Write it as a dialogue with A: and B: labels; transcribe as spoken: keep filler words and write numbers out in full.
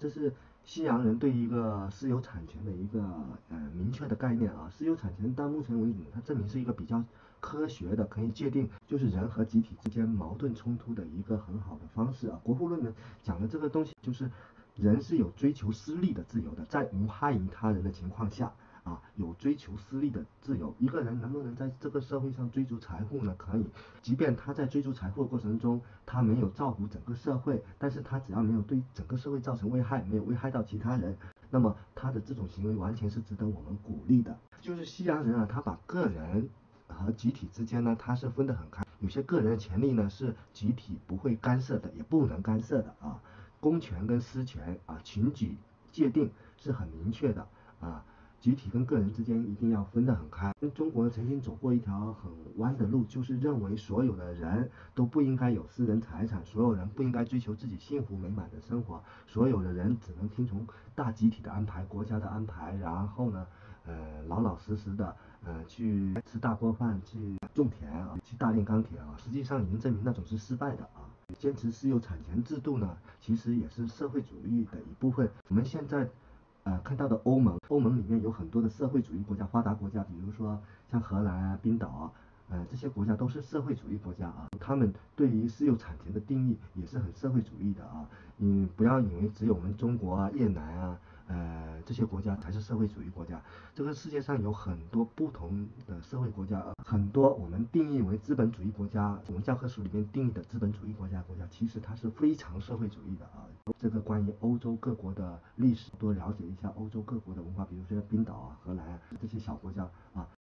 A: 这是西洋人对一个私有产权的一个呃明确的概念啊。私有产权到目前为止，它证明是一个比较科学的，可以界定就是人和集体之间矛盾冲突的一个很好的方式啊。国富论呢讲的这个东西就是人是有追求私利的自由的，在无害于他人的情况下。啊，有追求私利的自由。一个人能不能在这个社会上追逐财富呢？可以，即便他在追逐财富的过程中，他没有造福整个社会，但是他只要没有对整个社会造成危害，没有危害到其他人，那么他的这种行为完全是值得我们鼓励的。就是西洋人啊，他把个人和集体之间呢，他是分得很开。有些个人的权利呢，是集体不会干涉的，也不能干涉的啊。公权跟私权啊，群体界定是很明确的啊。集体跟个人之间一定要分得很开。中国曾经走过一条很弯的路，就是认为所有的人都不应该有私人财产，所有人不应该追求自己幸福美满的生活，所有的人只能听从大集体的安排、国家的安排，然后呢，呃，老老实实的，呃，去吃大锅饭，去种田啊，去大炼钢铁啊。实际上已经证明那种是失败的啊。坚持私有产权制度呢，其实也是社会主义的一部分。我们现在。呃，看到的欧盟，欧盟里面有很多的社会主义国家、发达国家，比如说像荷兰啊、冰岛啊，呃，这些国家都是社会主义国家啊。他们对于私有产权的定义也是很社会主义的啊。你不要以为只有我们中国啊、越南啊，呃，这些国家才是社会主义国家。这个世界上有很多不同的社会国家，呃、很多我们定义为资本主义国家，我们教科书里面定义的资本主义国家国家，其实它是非常社会主义的啊。这个关于欧洲各国的历史，多了解一下欧洲各国的文化，比如说冰岛啊、荷兰啊这些小国家啊。